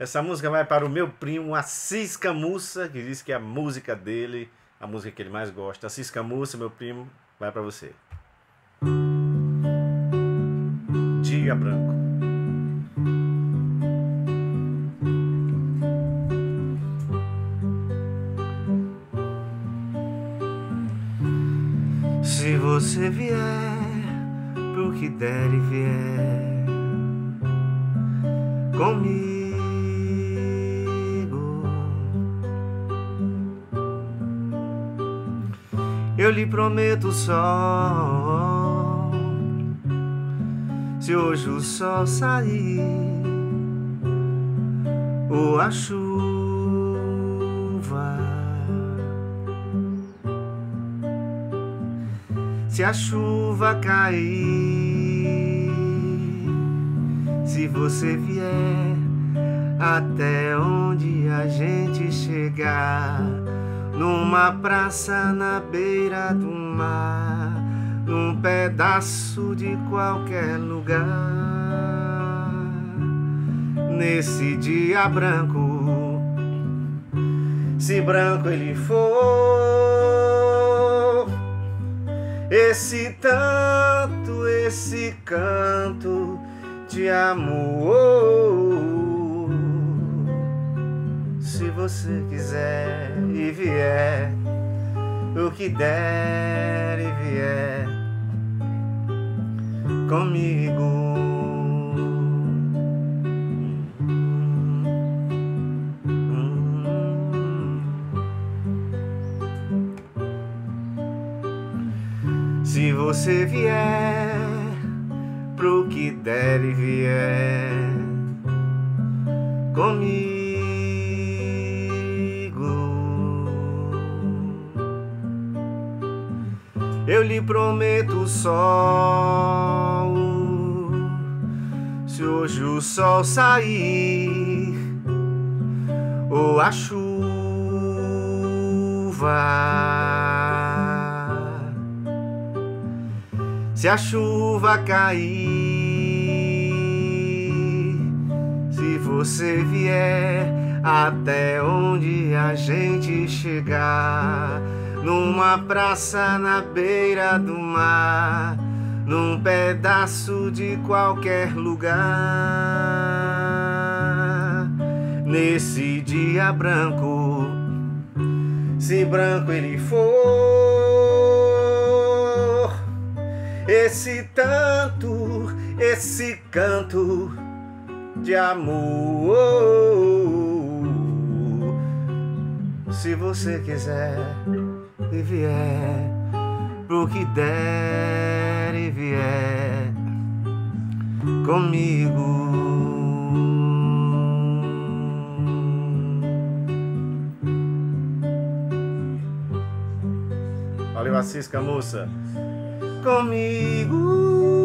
Essa música vai para o meu primo Assis Camussa, que diz que é a música dele, a música que ele mais gosta. Assis Camussa, meu primo, vai para você. Dia Branco. Se você vier pro que der e vier comigo, eu lhe prometo o sol. Se hoje o sol sair ou a chuva, se a chuva cair, se você vier até onde a gente chegar, numa praça na beira do mar, num pedaço de qualquer lugar, nesse dia branco, se branco ele for, esse tanto, esse canto de amor. Se você quiser e vier, o que der e vier comigo. Se você vier pro que der e vier comigo, eu lhe prometo o sol. Se hoje o sol sair ou a chuva, se a chuva cair, se você vier até onde a gente chegar, numa praça na beira do mar, num pedaço de qualquer lugar, nesse dia branco, se branco ele for, esse tanto, esse canto de amor. Se você quiser e vier pro que der e vier comigo. Valeu, Assis Camussa. Comigo.